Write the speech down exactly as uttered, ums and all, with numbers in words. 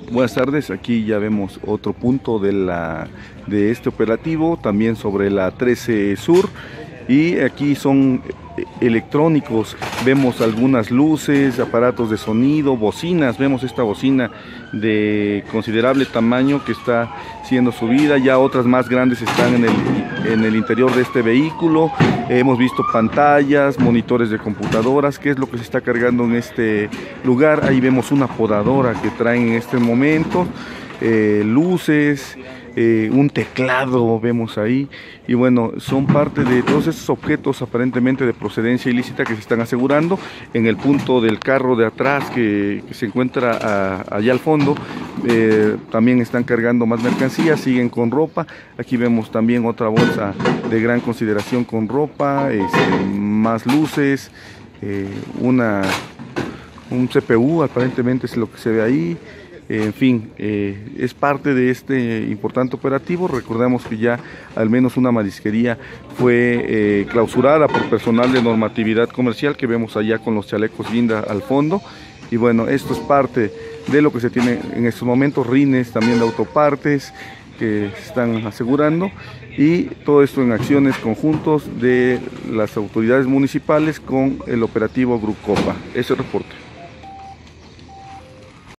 Buenas tardes, aquí ya vemos otro punto de, la, de este operativo, también sobre la trece Sur, y aquí son electrónicos, vemos algunas luces, aparatos de sonido, bocinas, vemos esta bocina de considerable tamaño que está siendo subida, ya otras más grandes están en el, en el interior de este vehículo. Hemos visto pantallas, monitores de computadoras, que es lo que se está cargando en este lugar. Ahí vemos una podadora que traen en este momento, eh, luces, eh, un teclado vemos ahí, y bueno, son parte de todos estos objetos aparentemente de procedencia ilícita que se están asegurando. En el punto del carro de atrás que, que se encuentra a, allá al fondo, eh, también están cargando más mercancías, siguen con ropa. Aquí vemos también otra bolsa de gran consideración con ropa, este, más luces, eh, una, un C P U aparentemente es lo que se ve ahí. En fin, eh, es parte de este importante operativo. Recordamos que ya al menos una marisquería fue eh, clausurada por personal de normatividad comercial que vemos allá con los chalecos guinda al fondo. Y bueno, esto es parte de lo que se tiene en estos momentos, rines también de autopartes que se están asegurando, y todo esto en acciones conjuntos de las autoridades municipales con el operativo Grucopa. Ese reporte.